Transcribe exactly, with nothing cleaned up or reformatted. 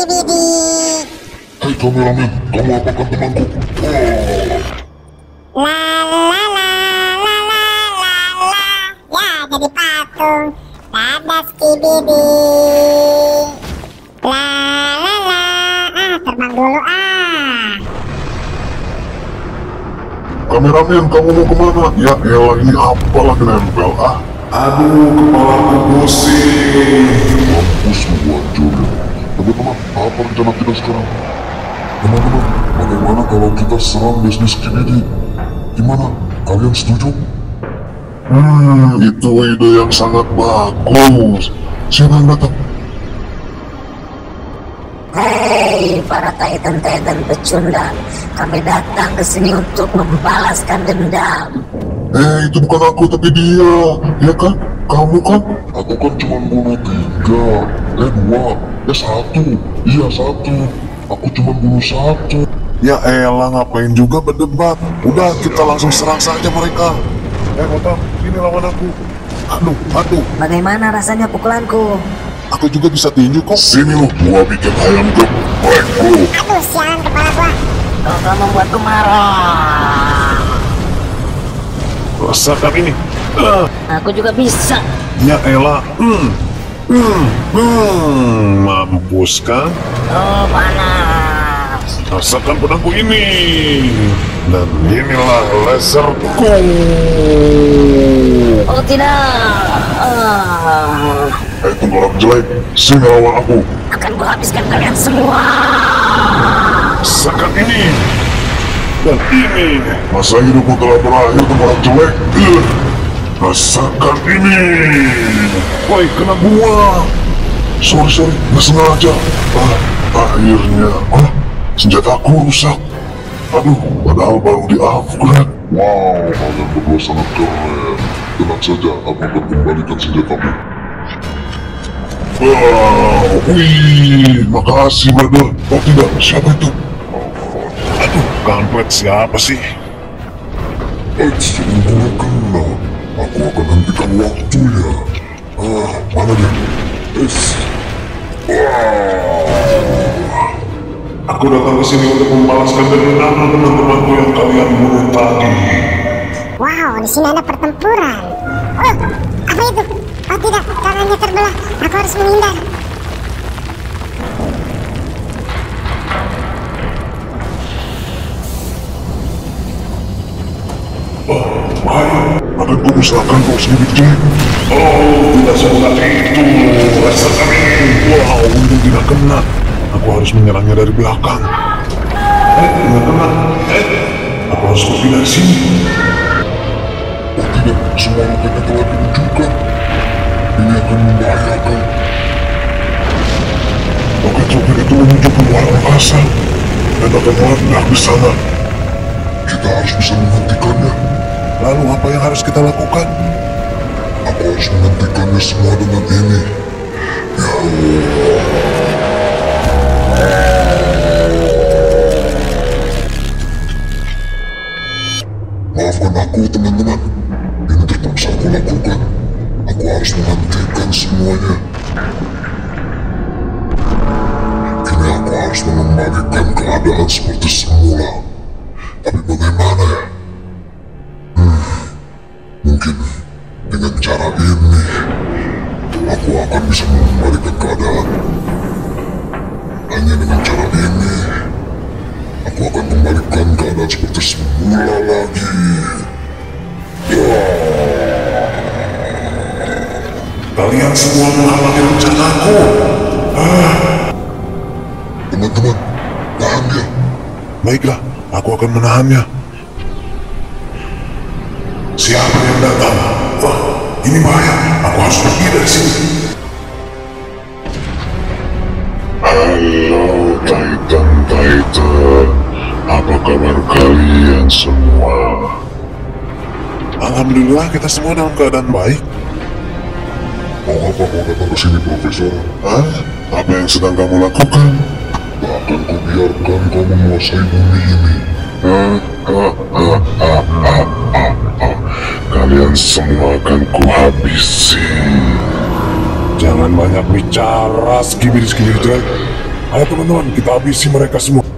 Skibidi. Hei kameramen, kamu apakan temanku? Oh. La la la la la la la. Ya, jadi patung. Dadah Skibidi. La la la. Ah, terbang dulu ah. Kameramen, kamu mau kemana? Ya elah, ini apalah nempel ah. Aduh, kepalaku pusing. Mampus lu hancurin. Teman-teman, apa rencana kita sekarang? Teman-teman, bagaimana kalau kita serang bisnis Skibidi? Gimana? Kalian setuju? Hmm, itu ide yang sangat bagus. Siapa yang datang? Hei, para Titan-Titan pecundang, kami datang ke sini untuk membalaskan dendam. Eh, itu bukan aku tapi dia, ya kan? Kamu kan? Aku kan cuma bunuh tiga, eh dua, eh satu, iya satu. Aku cuma bunuh satu. Ya elah, ngapain juga berdebat? Udah, kita langsung serang saja mereka. Eh, Otak, ini lawan aku. Aduh, aduh. Bagaimana rasanya pukulanku? Aku juga bisa tinju kok. Sini lo, gua bikin ayam geprek lo. Aduh, sialan kepala gua. Kau telah membuatku marah. Rasakan ini. Uh. Aku juga bisa. Ya elah. Hmm. Hmm. Hmm. Mampus kan? Oh, panas. Rasakan pedangku ini. Dan inilah laserku. Oh tidak. Ah. Hei tengkorak jelek, sini lawan aku. Akan kuhabiskan kalian semua. Rasakan ini. Dan ini. Masa hidupmu telah berakhir tengkorak jelek. Uh. Rasakan ini. Woi, kena gua. Sorry, sorry, nggak sengaja. Ah, akhirnya. Ah, senjataku rusak. Aduh, padahal baru di-upgrade. Wow, kalian berdua sangat keren. Tenang saja, aku akan kembalikan senjatamu. Wow, wih, makasih brother. Oh tidak, siapa itu? Aduh, kampret siapa sih? Eits, gue kenal. Aku akan hentikan waktunya. Ah, mana dia? Eits. Wow. Aku datang ke sini untuk membalaskan dendam teman-temanku yang kalian bunuh tadi. Wow, di sini ada pertempuran. Oh, apa itu? Oh tidak, tangannya terbelah. Aku harus menghindar. Oh, bahaya. Akan ku musnahkan kau Skibidi. Oh, tidak semudah itu. Rasakan ini. Wow, untung tidak kena. Aku harus menyerangnya dari belakang. Eh, tidak kena. Eh, aku harus pergi dari sini. Oh tidak, semua lukanya telah dimunculkan. Ini akan membahayakan. Roket sopir itu menuju ke luar angkasa dan akan meledak di sana. Kita harus bisa menghentikannya. Lalu apa yang harus kita lakukan? Aku harus menghentikannya semua dengan ini. Ya Allah. Maafkan aku teman-teman. Ini terpaksa aku lakukan. Aku harus menghentikan semuanya. Kini aku harus mengembalikan keadaan seperti semula. Tapi bagaimana ya? Hmm, mungkin dengan cara ini aku akan bisa mengembalikan keadaan. Hanya dengan cara ini aku akan kembalikan keadaan seperti semula lagi. Kalian semua menghalangi rencanaku. Ah. Teman-teman, tahan dia. Baiklah, aku akan menahannya. Siapa yang datang? Wah, ini bahaya. Aku harus pergi dari sini. Halo Titan-Titan, apa kabar kalian semua? Alhamdulillah kita semua dalam keadaan baik. Mau apa kau datang ke sini, Profesor? Hah? Apa yang sedang kamu lakukan? Bahkan kau biarkan kau menguasai bumi ini. Hah? Hah? Hah? Hah? Hah? Hah? Hah? Kalian semua akan kuhabisi. Jangan banyak bicara, Skibidi Skibidi jelek. Ayo teman-teman, kita habisi mereka semua.